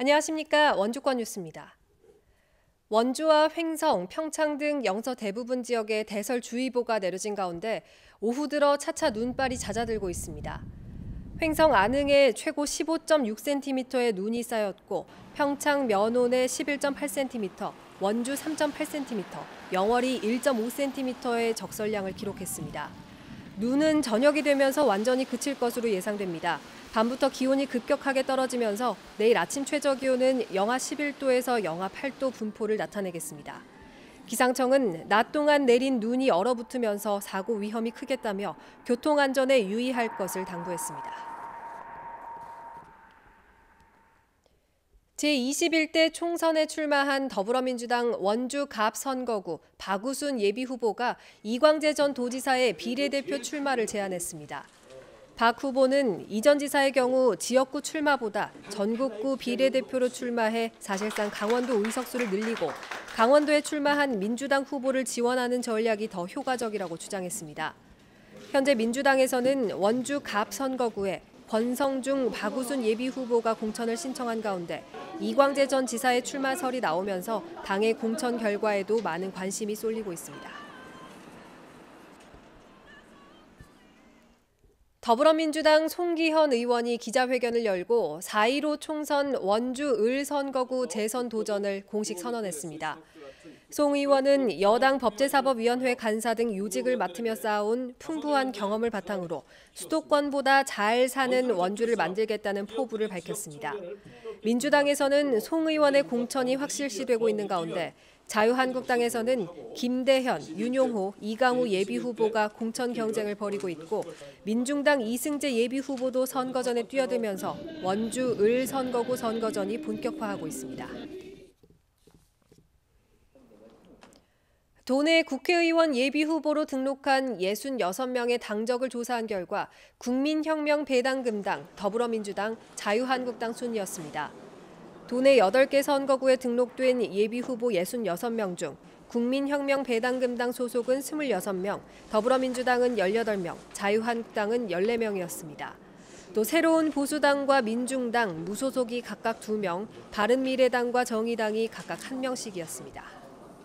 안녕하십니까. 원주권 뉴스입니다. 원주와 횡성, 평창 등 영서 대부분 지역에 대설주의보가 내려진 가운데 오후 들어 차차 눈발이 잦아들고 있습니다. 횡성 안흥에 최고 15.6cm의 눈이 쌓였고 평창 면온에 11.8cm, 원주 3.8cm, 영월이 1.5cm의 적설량을 기록했습니다. 눈은 저녁이 되면서 완전히 그칠 것으로 예상됩니다. 밤부터 기온이 급격하게 떨어지면서 내일 아침 최저기온은 영하 11도에서 영하 8도 분포를 나타내겠습니다. 기상청은 낮 동안 내린 눈이 얼어붙으면서 사고 위험이 크겠다며 교통안전에 유의할 것을 당부했습니다. 제21대 총선에 출마한 더불어민주당 원주 갑 선거구 박우순 예비후보가 이광재 전 도지사의 비례대표 출마를 제안했습니다. 박 후보는 이전 지사의 경우 지역구 출마보다 전국구 비례대표로 출마해 사실상 강원도 의석수를 늘리고 강원도에 출마한 민주당 후보를 지원하는 전략이 더 효과적이라고 주장했습니다. 현재 민주당에서는 원주 갑 선거구에 권성중 박우순 예비후보가 공천을 신청한 가운데 이광재 전 지사의 출마설이 나오면서 당의 공천 결과에도 많은 관심이 쏠리고 있습니다. 더불어민주당 송기현 의원이 기자회견을 열고 4.15 총선 원주 을 선거구 재선 도전을 공식 선언했습니다. 송 의원은 여당 법제사법위원회 간사 등 요직을 맡으며 쌓아온 풍부한 경험을 바탕으로 수도권보다 잘 사는 원주를 만들겠다는 포부를 밝혔습니다. 민주당에서는 송 의원의 공천이 확실시되고 있는 가운데 자유한국당에서는 김대현, 윤용호, 이강우 예비후보가 공천 경쟁을 벌이고 있고 민중당 이승재 예비후보도 선거전에 뛰어들면서 원주 을 선거구 선거전이 본격화하고 있습니다. 도내 국회의원 예비후보로 등록한 66명의 당적을 조사한 결과 국민혁명 배당금당, 더불어민주당, 자유한국당 순이었습니다. 도내 8개 선거구에 등록된 예비후보 66명 중 국민혁명 배당금당 소속은 26명, 더불어민주당은 18명, 자유한국당은 14명이었습니다. 또 새로운 보수당과 민중당, 무소속이 각각 2명, 바른미래당과 정의당이 각각 1명씩이었습니다.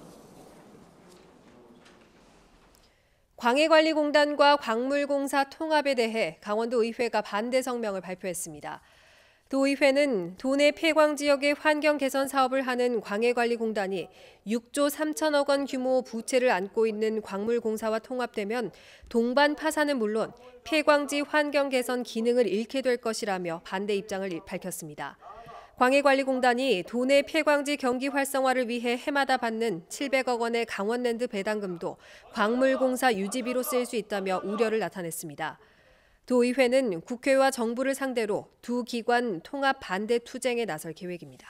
광해관리공단과 광물공사 통합에 대해 강원도의회가 반대 성명을 발표했습니다. 도의회는 도내 폐광 지역의 환경 개선 사업을 하는 광해관리공단이 6조 3천억 원 규모 부채를 안고 있는 광물공사와 통합되면 동반 파산은 물론 폐광지 환경 개선 기능을 잃게 될 것이라며 반대 입장을 밝혔습니다. 광해관리공단이 도내 폐광지 경기 활성화를 위해 해마다 받는 700억 원의 강원랜드 배당금도 광물공사 유지비로 쓰일 수 있다며 우려를 나타냈습니다. 도의회는 국회와 정부를 상대로 두 기관 통합 반대 투쟁에 나설 계획입니다.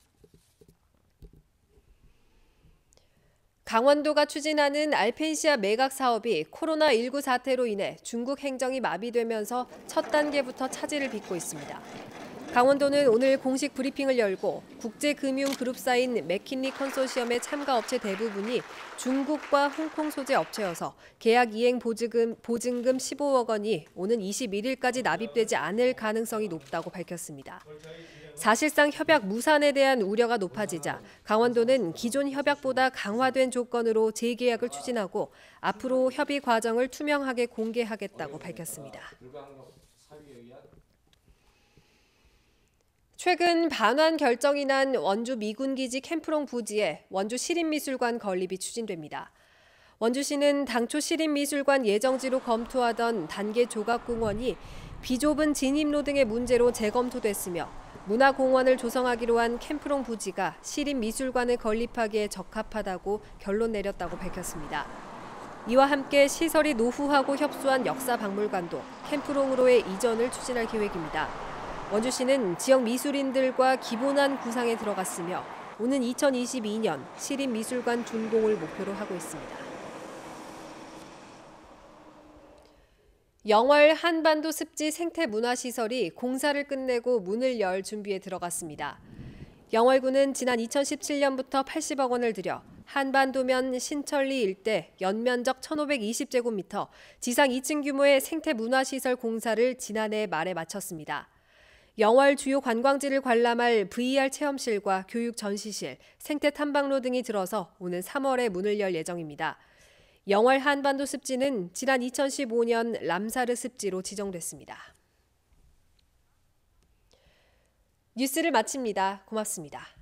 강원도가 추진하는 알펜시아 매각 사업이 코로나19 사태로 인해 중국 행정이 마비되면서 첫 단계부터 차질을 빚고 있습니다. 강원도는 오늘 공식 브리핑을 열고 국제금융그룹사인 맥킨리 컨소시엄의 참가업체 대부분이 중국과 홍콩 소재 업체여서 계약 이행 보증금 15억 원이 오는 21일까지 납입되지 않을 가능성이 높다고 밝혔습니다. 사실상 협약 무산에 대한 우려가 높아지자 강원도는 기존 협약보다 강화된 조건으로 재계약을 추진하고 앞으로 협의 과정을 투명하게 공개하겠다고 밝혔습니다. 최근 반환 결정이 난 원주 미군기지 캠프롱 부지에 원주 시립미술관 건립이 추진됩니다. 원주시는 당초 시립미술관 예정지로 검토하던 단계 조각공원이 비좁은 진입로 등의 문제로 재검토됐으며 문화공원을 조성하기로 한 캠프롱 부지가 시립미술관을 건립하기에 적합하다고 결론 내렸다고 밝혔습니다. 이와 함께 시설이 노후하고 협소한 역사박물관도 캠프롱으로의 이전을 추진할 계획입니다. 원주시는 지역 미술인들과 기본안 구상에 들어갔으며 오는 2022년 시립미술관 준공을 목표로 하고 있습니다. 영월 한반도 습지 생태문화시설이 공사를 끝내고 문을 열 준비에 들어갔습니다. 영월군은 지난 2017년부터 80억 원을 들여 한반도면 신천리 일대 연면적 1,520제곱미터, 지상 2층 규모의 생태문화시설 공사를 지난해 말에 마쳤습니다. 영월 주요 관광지를 관람할 VR 체험실과 교육 전시실, 생태 탐방로 등이 들어서 오는 3월에 문을 열 예정입니다. 영월 한반도 습지는 지난 2015년 람사르 습지로 지정됐습니다. 뉴스를 마칩니다. 고맙습니다.